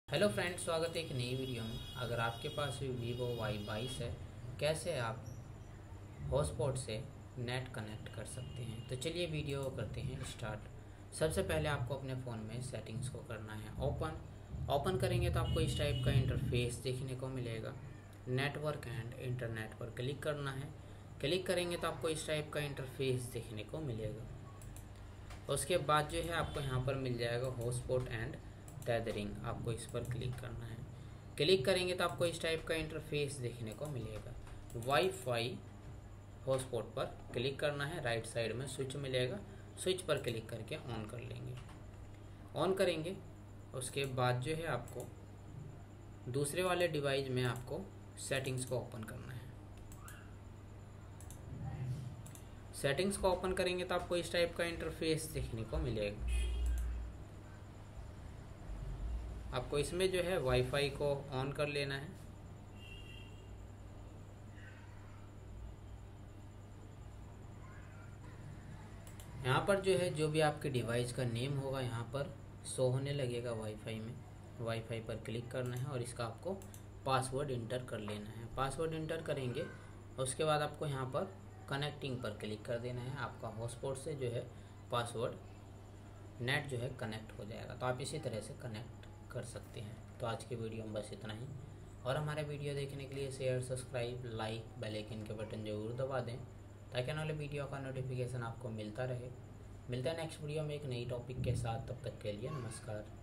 Hello friends, स्वागत है एक नई वीडियो में। अगर आपके पास भी वीवो Y22 है, कैसे आप हॉटस्पॉट से नेट कनेक्ट कर सकते हैं। तो चलिए वीडियो करते हैं स्टार्ट। सबसे पहले आपको अपने फ़ोन में सेटिंग्स को करना है ओपन करेंगे तो आपको इस टाइप का इंटरफेस देखने को मिलेगा। नेटवर्क एंड इंटरनेट पर क्लिक करना है। क्लिक करेंगे तो आपको इस टाइप का इंटरफेस देखने को मिलेगा। उसके बाद जो है आपको यहाँ पर मिल जाएगा हॉटस्पॉट एंड टैदरिंग, आपको इस पर क्लिक करना है। क्लिक करेंगे तो आपको इस टाइप का इंटरफेस देखने को मिलेगा। वाईफाई हॉटस्पॉट पर क्लिक करना है, राइट साइड में स्विच मिलेगा, स्विच पर क्लिक करके ऑन कर लेंगे। ऑन करेंगे उसके बाद जो है आपको दूसरे वाले डिवाइस में आपको सेटिंग्स को ओपन करना है। सेटिंग्स को ओपन करेंगे तो आपको इस टाइप का इंटरफेस देखने को मिलेगा। आपको इसमें जो है वाईफाई को ऑन कर लेना है। यहाँ पर जो है जो भी आपके डिवाइस का नेम होगा यहाँ पर शो होने लगेगा वाईफाई में। वाईफाई पर क्लिक करना है और इसका आपको पासवर्ड इंटर कर लेना है। पासवर्ड इंटर करेंगे उसके बाद आपको यहाँ पर कनेक्टिंग पर क्लिक कर देना है। आपका हॉटस्पॉट से जो है पासवर्ड नेट जो है कनेक्ट हो जाएगा। तो आप इसी तरह से कनेक्ट कर सकते हैं। तो आज की वीडियो में बस इतना ही, और हमारे वीडियो देखने के लिए share, subscribe, like, bell icon के बटन ज़रूर दबा दें ताकि आने वाले वीडियो का नोटिफिकेशन आपको मिलता रहे। मिलता है नेक्स्ट वीडियो में एक नई टॉपिक के साथ। तब तक के लिए नमस्कार।